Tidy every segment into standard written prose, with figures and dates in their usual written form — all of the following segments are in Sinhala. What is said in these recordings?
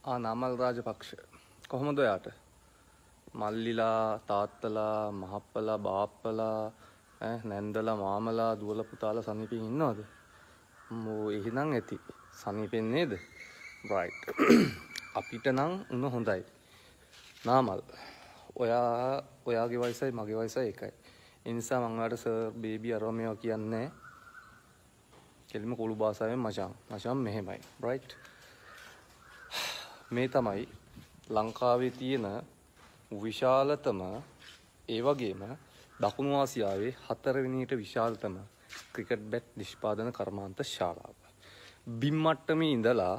නාමල් රාජපක්ෂ කොහොමද ඔයාට? මල්ලිලා තාත්තලා මහප්පලා බාප්පලා නැන්දලා මාමලා දුවලා පුතාලා සනීපෙන් ඉන්නවද? එහෙනම් ඇති. සනීපෙන් නේද? right. අපිට නම් උන හොඳයි. නාමල් ඔයාගේ වයසයි මගේ වයසයි එකයි. ඒ නිසා මම ඔයාලට සර් බේබි අරව මේවා කියන්නේ කෙලිම කුළු භාෂාවෙන් මචං මෙහෙමයි. right. මේ තමයි ලංකාවේ තියෙන විශාලතම ඒ වගේම දකුණු ආසියාවේ 4 වෙනියට විශාලතම ක්‍රිකට් බැට් නිෂ්පාදන කර්මාන්ත ශාලාව. බිම් මට්ටමේ ඉඳලා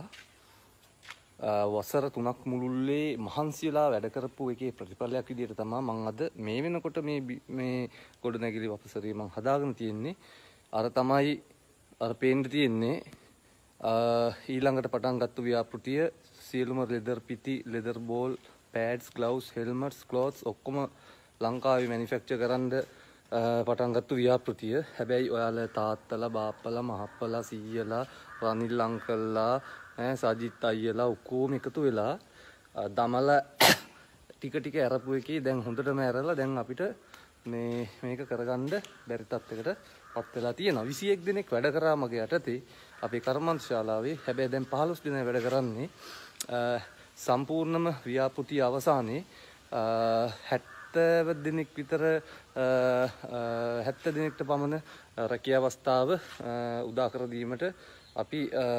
වසර 3ක් මුළුල්ලේ මහන්සියලා වැඩ කරපු එකේ ප්‍රතිඵලයක් විදිහට තමයි මම අද මේ වෙනකොට මේ ගොඩනැගිලි වපසරිය මම හදාගෙන තියෙන්නේ. අර තමයි අර පේන්න තියෙන්නේ ඊළඟට පටන් ගත්ත ව්‍යාපෘතිය සියලුම ලෙදර් පිටි, leather ball, pads, gloves, helmets, clothes ඔක්කොම ලංකාවේ මැනුෆැක්චර් කරන්න පටන් ගත්ත ව්‍යාපෘතිය. හැබැයි ඔයාලා තාත්තලා, බාප්පලා, මහප්පලා, සීයලා, රනිල් අංකල්ලා, සජිත් අයියලා ඔක්කොම එකතු වෙලා දමල ටික ඇරපු එකේ දැන් හොඳටම ඇරලා දැන් අපිට මේක කරගන්න බැරි තත්යකට පත් වෙලා තියෙනවා. 21 දිනක් වැඩ කරා මගේ යටතේ අපේ කර්මාන්ත ශාලාවේ. හැබැයි දැන් 15 දිනක් වැඩ කරන්නේ සම්පූර්ණම ව්‍යාපෘතිය අවසානයේ 70 දිනක් විතර 70 දිනකට පමණ රැකියා අවස්ථාව උදා කර දීමට අපි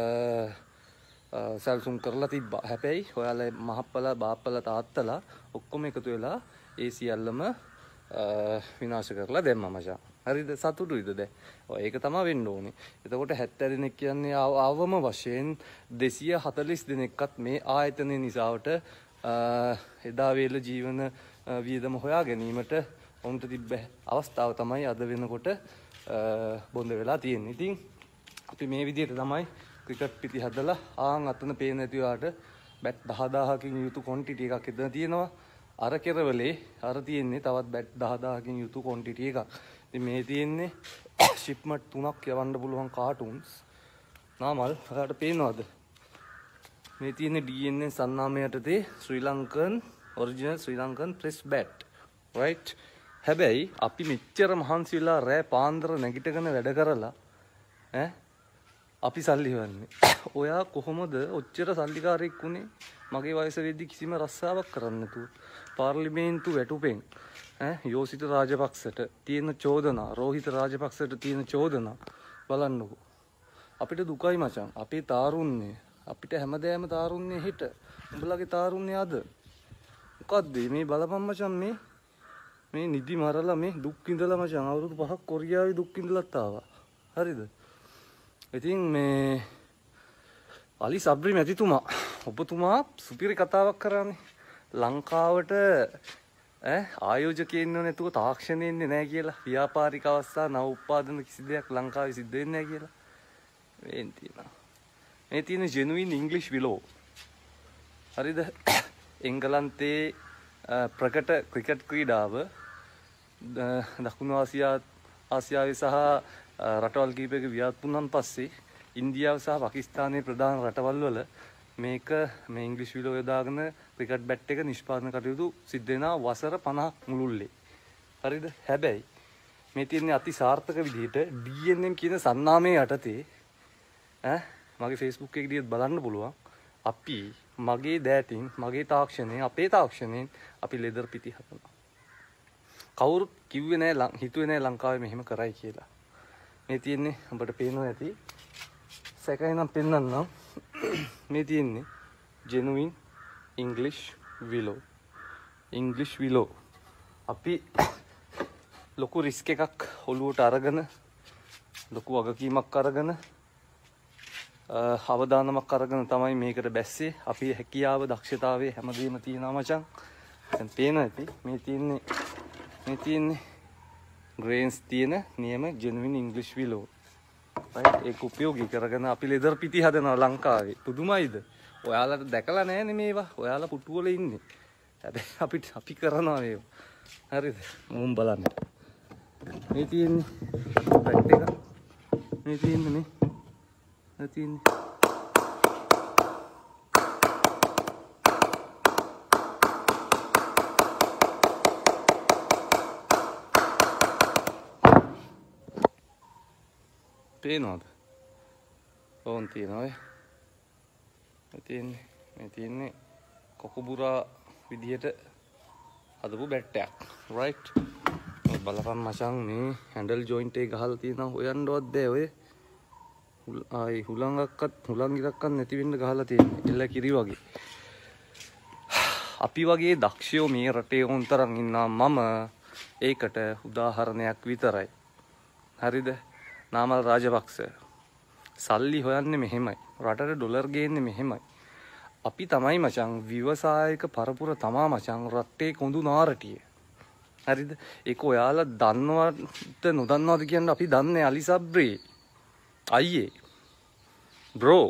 සැලසුම් කරලා තිබ්බා. හැබැයි ඔයාලා මහප්පලා බාප්පලා තාත්තලා ඔක්කොම එකතු වෙලා ඒ සියල්ලම විනාශ කරලා දැම්මා මචං. හරිද? සතුටුයිද දැන්? ඔය ඒක තමයි වෙන්න ඕනේ. එතකොට 70 දිනක් කියන්නේ ආවම වශයෙන් 240 දිනක්වත් මේ ආයතනයේ නිසාවට එදා වේල ජීවන වියදම හොයා ගැනීමට උන්ට තිබ්බ අවස්ථාව තමයි අද වෙනකොට බොඳ වෙලා තියෙන්නේ. ඉතින් අපි මේ විදිහට තමයි ක්‍රිකට් පිටි හදලා අතන පේන නැති වාට බැට් 10000කින් යුතු ක්වොන්ටිටි එකක් එතන තියෙනවා. අර කෙරවලේ අර තියෙන්නේ තවත් බැට් 10000කින් යුතු ක්වොන්ටිටි එකක්. ඉතින් මේ තියෙන්නේ ෂිප්මන්ට් 3ක් යවන්න පුළුවන් කාටුන්ස්. නාමල් ඔයාලට පේනවද? මේ තියෙන්නේ DNA සන්නාමය යටතේ Sri Lankan original Sri Lankan press bat. right. හැබැයි අපි මෙච්චර මහන්සි වෙලා රෑ පාන්දර නැගිටගෙන වැඩ කරලා අපි සල්ලි හොයන්නේ. ඔයා කොහොමද ඔච්චර සල්ලිකාරයෙක් වුනේ? මගේ වයස වෙද්දි කිසිම රස්සාවක් කරන්න නැතුව පාර්ලිමේන්තු වැටුපෙන් යෝසිත රාජපක්ෂට තියෙන චෝදනා, රෝහිත රාජපක්ෂට තියෙන චෝදනා බලන්නකෝ. අපිට දුකයි මචං. අපේ තාරුන්නේ අපිට හැමදේම තාරුන්නේ හෙට. උඹලගේ තාරුන්නේ අද. මොකද්ද මේ බලපන් මචං මේ නිදි මරලා මේ දුක් විඳලා මචං අවුරුදු 5ක් කොරියාවේ දුක් විඳලත් ආවා. හරිද? ඉතින් මේ අලි සබ්රි මැතිතුමා ඔබතුමා සුපිරි කතාවක් කරානේ. ලංකාවට ආයෝජකයෙක් නැතුව තාක්ෂණය එන්නේ නැහැ කියලා. ව්‍යාපාරික අවස්ථා නව උත්පාදන කිසි දෙයක් ලංකාවේ සිද්ධ වෙන්නේ නැහැ කියලා. මේ තියෙන ජෙනුයින් ඉංග්ලිෂ් විලෝ. හරිද? එංගලන්තයේ ප්‍රකට ක්‍රිකට් ක්‍රීඩාව දකුණු ආසියාවේ සහ රටවල් කීපයක ව්‍යාප්තුනන් පස්සේ ඉන්දියාව සහ පාකිස්තානයේ ප්‍රධාන රටවල් වල මේක මේ ඉංග්‍රීසි විලෝ යොදාගෙන ක්‍රිකට් බැට් එක නිෂ්පාදන කටයුතු සිද්ධ වෙනවා වසර 50ක් මුළුල්ලේ. හරිද? හැබැයි මේ තියෙන්නේ අති සාර්ථක විදිහට DNM කියන සන්නාමයේ යටතේ මගේ Facebook එකේ ගියත් බලන්න පුළුවන්. අපි මගේ දෑතින් මගේ තාක්ෂණයෙන් අපේ තාක්ෂණයෙන් අපි ලෙදර් පිටි හදනවා. කවුරුත් කිව්වේ නැහැ හිතුවේ නැහැ ලංකාවේ මෙහෙම කරයි කියලා. මේ තියෙන්නේ ඔබට පේනවා ඇති. සැකයි නම් පෙන්නන්නම්. මේ තියෙන්නේ genuine English willow. English willow. අපි ලොකු රිස්ක් එකක් ඔලුවට අරගෙන ලොකු වගකීමක් අරගෙන අවදානමක් අරගෙන තමයි මේකට බැස්සේ. අපි හැකියාව දක්ෂතාවයේ හැමදේම තියෙනවා මචං. දැන් පේනවා ඇති. මේ තියෙන්නේ ග්‍රේන්ස් තියෙන නියම genuine English willow. right. ඒක උපයෝගී කරගෙන අපි ලෙදර් පිටි හදනවා ලංකාවේ. පුදුමයිද? ඔයාලට දැකලා නැහැනේ මේවා. ඔයාලා පුටුවල ඉන්නේ. හැබැයි අපි කරනවා මේවා. හරිද? මුම් බලන්න. මේ තියෙන්නේ බැට් එක. මේ තියෙන්නේ. පේනවද? ඕන් තියෙනවා මේ තියෙන්නේ කොකුබුරා විදිහට හදපු බැට්ටයක්. රයිට්. බලපන් මචං මේ හැන්ඩල් ජොයින්ට් එක ගහලා තියෙනවා හොයන්නවත් බෑ ඔය. ආයි හුලං ඉරක්වත් නැති වෙන්න ගහලා තියෙන්නේ. එල්ල කිරි වගේ. අපි වගේ දක්ෂයෝ මේ රටේ උන්තරන් ඉන්නා මම ඒකට උදාහරණයක් විතරයි. හරිද? නාමල් රාජපක්ෂ සල්ලි හොයන්නේ මෙහෙමයි. රටට ඩොලර් ගේන්නේ මෙහෙමයි. අපි තමයි මචං ව්‍යවසායක පරපුර තමා මචං රටේ කොඳු නාරටිය. හරිද? ඒක ඔයාලා දන්නවද නොදන්නවද කියන්නේ අපි දන්නේ අලි සබ්රේ. අයියේ. බ්‍රෝ.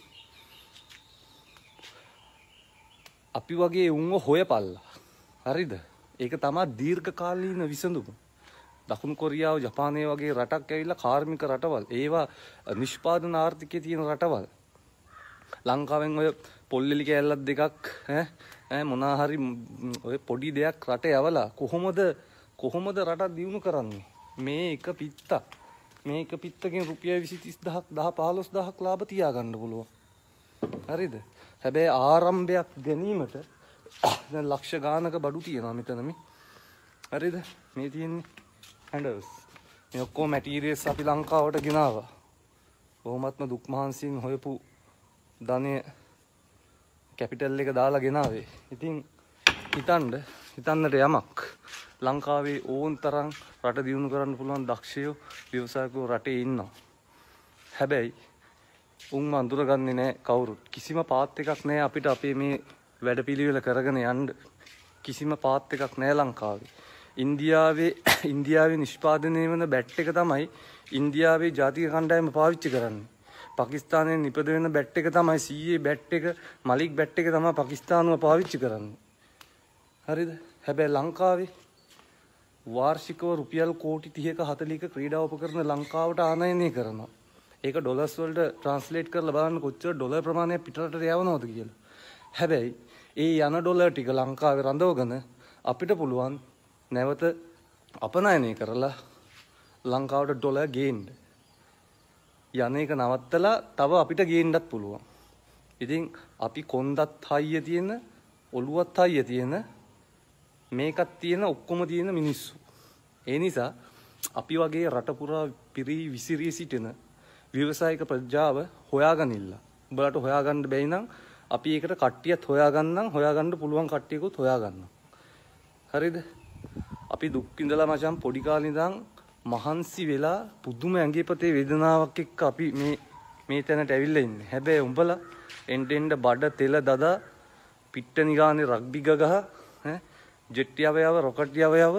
අපි වගේ උන්ව හොයපල්ලා. හරිද? ඒක තමයි දීර්ඝකාලීන විසඳුම. දකුණු කොරියාව ජපානය වගේ රටක් ඇවිල්ලා කාර්මික රටවල් ඒවා නිෂ්පාදන ආර්ථිකයේ තියෙන රටවල් ලංකාවෙන් ඔය පොල්ලෙලි කෑල්ලක් දෙකක් මොනවා හරි ඔය පොඩි දෙයක් රට යවලා කොහොමද රට දියුණු කරන්නේ මේ එක පිත්තකින් රුපියල් 20 30000ක් 10 15000ක් ලාභ තියාගන්න පුළුවන්. හරිද? හැබැයි ආරම්භයක් ගැනීමට දැන් ලක්ෂ ගානක බඩු තියෙනවා මෙතන මේ. හරිද? මේ තියෙන්නේ හැන්ඩල්ස්. මේ ඔක්කොම මැටීරියල්ස් අපි ලංකාවට ගෙනාවා. බොහොමත්ම දුක් මහන්සියෙන් හොයපු ධනය කැපිටල් එක දාලා ගෙනාවේ. ඉතින් හිතන්නට යමක් ලංකාවේ ඕන් තරම් රට දියුණු කරන්න පුළුවන් දක්ෂයෝ ව්‍යවසායකයෝ රටේ ඉන්නවා. හැබැයි උන් අඳුරගන්නේ නැහැ කවුරුත්. කිසිම පාත් එකක් නැහැ අපිට අපේ මේ වැඩපිළිවෙල කරගෙන යන්න. කිසිම පාත් එකක් නැහැ ලංකාවේ. ඉන්දියාවේ නිෂ්පාදනය වන බැට් එක තමයි ඉන්දියාවේ ජාතික කණ්ඩායම පාවිච්චි කරන්නේ. පාකිස්තානයේ නිපද වෙන බැට් එක තමයි CA බැට් එක, මලික් බැට් එක තමයි පාකිස්තානුව පාවිච්චි කරන්නේ. හරිද? හැබැයි ලංකාවේ වාර්ෂිකව රුපියල් කෝටි 30ක 40ක ක්‍රීඩා උපකරණ ලංකාවට ආනයනය කරනවා. ඒක ඩොලර්ස් වලට ට්‍රාන්ස්ලේට් කරලා බලන්න කොච්චර ඩොලර් ප්‍රමාණයක් පිටරටට යවනවද කියලා. හැබැයි ඒ යන ඩොලර් ටික ලංකාවේ රඳවගෙන අපිට පුළුවන් නැවත අපනයනය කරලා ලංකාවට ඩොලර් ගේන්න. යන එක නවත්තලා තව අපිට ගේන්නත් පුළුවන්. ඉතින් අපි කොන්දත් හයිය තියෙන, ඔළුවත් හයිය තියෙන, මේකත් තියෙන ඔක්කොම තියෙන මිනිස්සු. ඒ නිසා අපි වගේ රට පුරා පිරී විසිරී සිටින ව්‍යවසායික ප්‍රජාව හොයාගනින්න. උඹලට හොයාගන්න බැයි නම් අපි ඒකට කට්ටියත් හොයාගන්න පුළුවන් කට්ටියකුත් හොයාගන්නවා. හරිද? අපි දුක් විඳලා මචං පොඩි කාලේ ඉඳන් මහන්සි වෙලා පුදුම ඇඟිපතේ වේදනාවක් එක්ක අපි මේ තැනට ඇවිල්ලා ඉන්නේ. හැබැයි උඹලා එන්ඩෙන්ඩ බඩ තෙල දදා පිට්ටනි ගානේ රග්බි ගහ ජෙට් යවයව රොකට් යවයව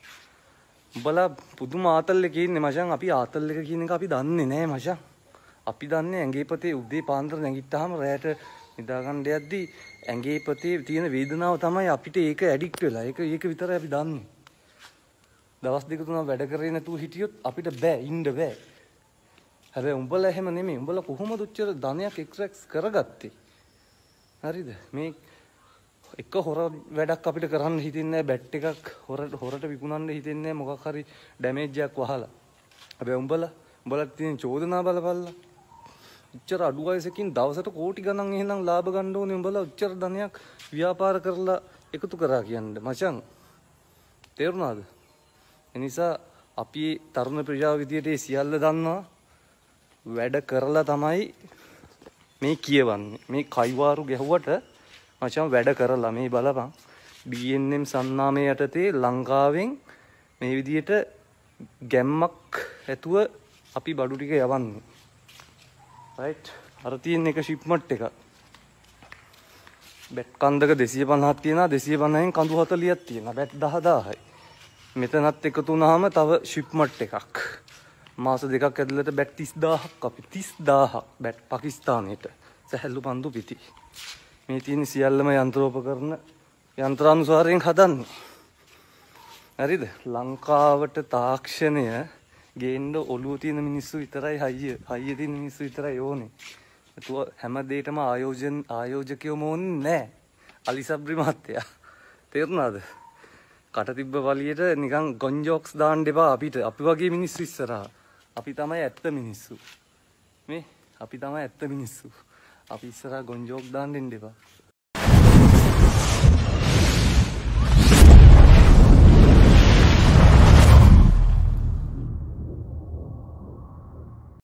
උඹලා පුදුම ආතල් එකේ ඉන්නේ මචං. අපි ආතල් එක කියන එක අපි දන්නේ නැහැ මචං. අපි දන්නේ ඇඟිපතේ උදේ පාන්දර නැගිට්ටාම රැයට නිදා ගන්න යද්දී ඇඟිපතේ තියෙන වේදනාව තමයි අපිට ඒක ඇඩික්ට් වෙලා. ඒක විතරයි අපි දන්නේ. දවස් දෙක තුනක් වැඩ කරේ නැතුව හිටියොත් අපිට ඉන්න බෑ. හැබැයි උඹලා එහෙම නෙමෙයි. උඹලා කොහොමද උච්චර ධනයක් එක්ස්ට්‍රැක්ට් කරගත්තේ? හරිද? මේ එක හොර වැඩක් අපිට කරන්න හිතෙන්නේ නැහැ. බැට් එකක් හොරට විකුණන්න හිතෙන්නේ නැහැ. මොකක් හරි ඩැමේජ් එකක් වහලා. හැබැයි උඹලා තියෙන චෝදනා බලපල්ලා. උච්චර අඩු වයසකින් දවසට කෝටි ගණන් එහෙනම් ලාභ ගන්න ඕනේ. උඹලා උච්චර ධනයක් ව්‍යාපාර කරලා එකතු කරා කියන්නේ මචං. තේරුණාද? එනිසා අපි තරුණ ප්‍රජාව විදියට ඒ සියල්ල දන්නවා. වැඩ කරලා තමයි මේ කියවන්නේ. මේ කයිවාරු ගැහුවට මචං වැඩ කරලා මේ බලපන්. BNM සන්නාමය යටතේ ලංකාවෙන් මේ විදියට ගැම්මක් ඇතුව අපි බඩු ටික යවන්නේ. රයිට්. අර තියෙන එක ෂිප්මන්ට් එක. බැට් කන්දක 250ක් තියෙනවා. 250න් කඳු 40ක් තියෙනවා. බැට් 10000යි. මෙතනත් එකතු වුණාම තව ෂිප්මන්ට් එකක්. මාස දෙකක් ඇතුළත බැට් 30000ක් අපි 30000ක් බැට් පාකිස්තානයට සැහැල්ලු පන්දු පිටි. මේ තියෙන සියල්ලම යන්ත්‍රෝපකරණ යන්ත්‍රානුසාරයෙන් හදන්නේ. හරිද? ලංකාවට තාක්ෂණය ගේන්න ඔළුව තියෙන මිනිස්සු විතරයි හයිය තියෙන මිනිස්සු විතරයි ඕනේ. ඒතුව හැම දෙයකම ආයෝජකයෝම ඕනේ නැහැ. අලි සබ්රි මහත්තයා. තේරුණාද? කට තිබ්බ වලියට නිකන් ගොන්ජොක්ස් දාන්න එපා අපිට. අපි වගේ මිනිස්සු ඉස්සරහා. අපි තමයි ඇත්ත මිනිස්සු. මේ අපි තමයි ඇත්ත මිනිස්සු. අපි ඉස්සරහා ගොන්ජෝක් දාන්න දෙන්න එපා.